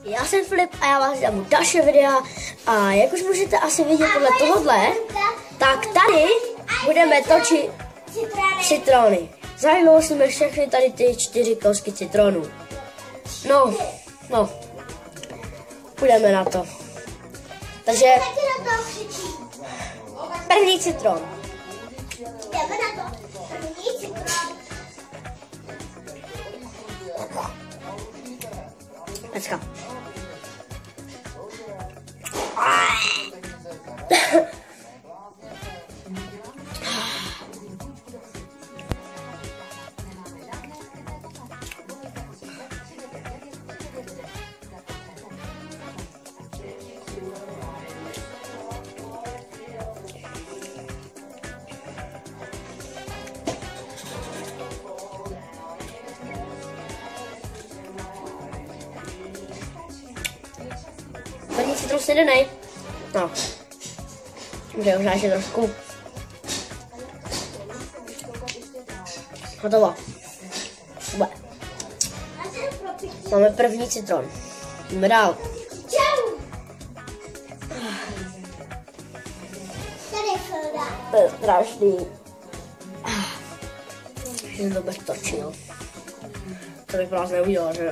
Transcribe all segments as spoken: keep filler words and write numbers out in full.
Já jsem Filip a já vás dám další videa a jak už můžete asi vidět podle tohohle, tak tady budeme točit citrony. Zajilo jsme všechny tady ty čtyři kousky citronů. No, no, půjdeme na to. Takže první citron. Jdeme na to. První citron. Dneska. První citron snědenej. No. Může už ještě trošku. Hotovo. Super. Máme první citron. Jdeme dál. To je strašný. Jsem to bez točil. To bych pro nás neudělal, že jo?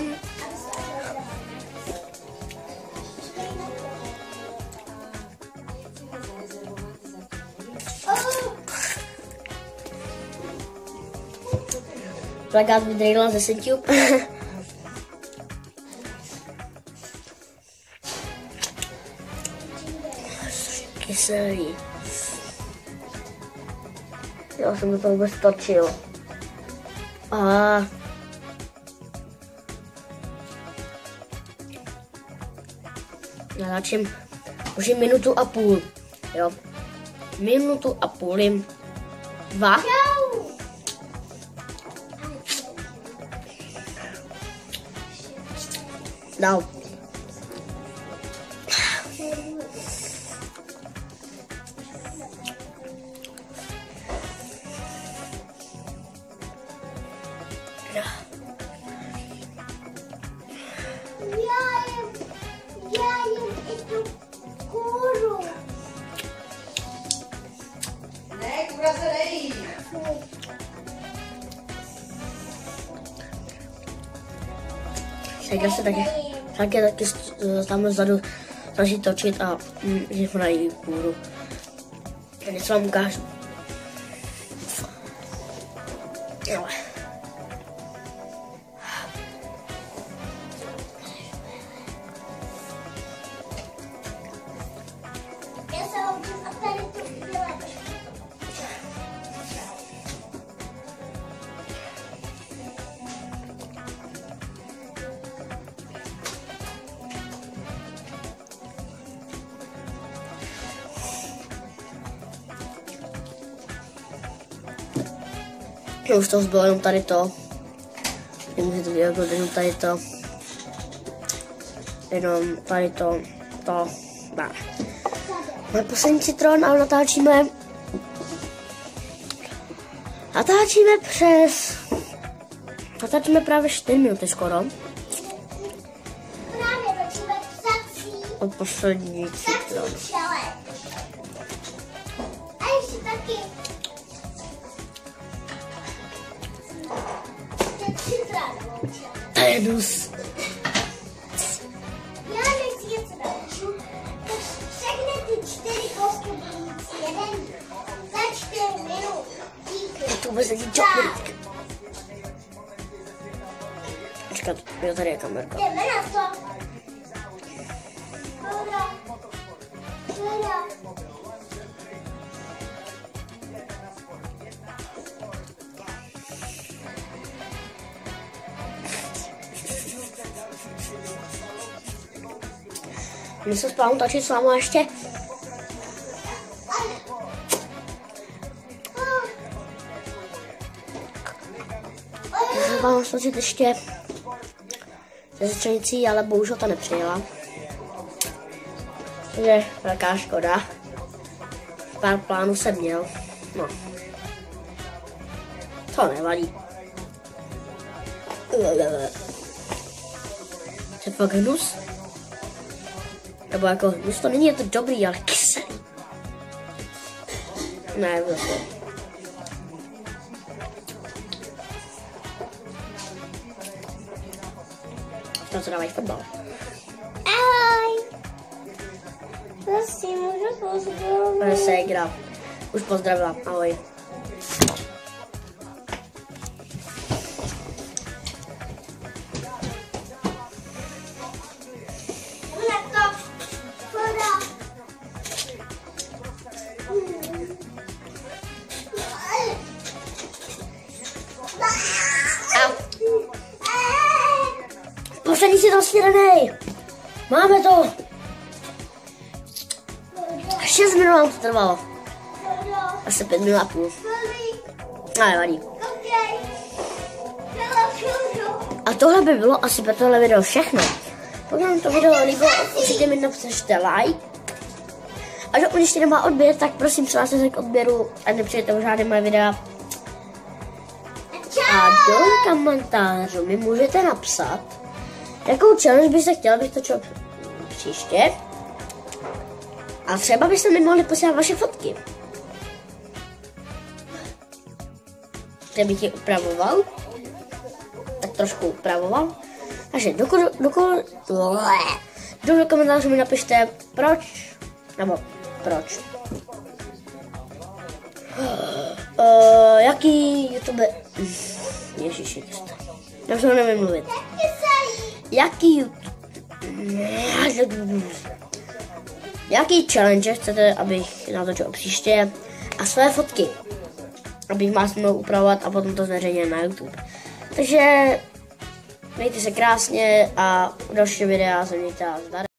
Plakát vydrejla ze sentiu. Kyselý. Já jsem do toho vůbec točil. A natáčím už je minutu a půl. Jo. Minutu a půl jim. Dva. Dál. Teď se taky, taky, taky tam vzadu snaží točit a mm, že ho nají kůru. Já něco vám ukážu. Jo. Už to zbylo jenom tady to. Nemůžete vidět, jenom tady to. Jenom tady to. To. Dá. Máme poslední citron a natáčíme. Natáčíme přes. Natáčíme právě čtyři minuty skoro. Právě točíme psací. O poslední citron. A ještě taky. To je dus. Já nechci něco další. Všechny ty čtyři kousky budou mít jeden za čtyři minut. Díky. To vůbec není čokoládka. Počkat, jo, tady je kamerka. Jdeme na to. Hora. Hora. Když se spávám točit s váma ještě. Já jsem vám točit ještě se střenicí, ale bohužel ta nepřijela. Takže velká škoda. Pár plánů jsem měl. No. To nevadí. To je fakt hnus. Nebo jako hnus to není, je to dobrý, ale kyselý. Ne, vlastně. To se dávají fotbal. Ahoj. Prosím, můžu pozdravit. Ale se igra. Už pozdravila, ahoj. Poslední si to svěranej. Máme to. Šest minut nám to trvalo. Asi pět minut a půl. Ale vadí. A tohle by bylo asi pro tohle video všechno. Pokud vám to video líbilo, určitě mi napište like. A dokud ještě nemá odběr, tak prosím přihlaste se k odběru a nepřijďte o žádné moje videa. A do komentářů mi můžete napsat, jakou challenge byste chtěla, abych točil příště. A třeba byste mi mohli posílat vaše fotky. Kde bych je upravoval. Tak trošku upravoval. Takže dokud, dokud, do komentářů mi napište, proč, nebo proč. Uh, jaký YouTube... Ježiši, já už to nevím mluvit. Jaký YouTube... Jaký challenge chcete, abych natočil příště a své fotky, abych vás mohl upravovat a potom to zveřejnil na YouTube. Takže mějte se krásně a u dalšího videa se mějte a zdar.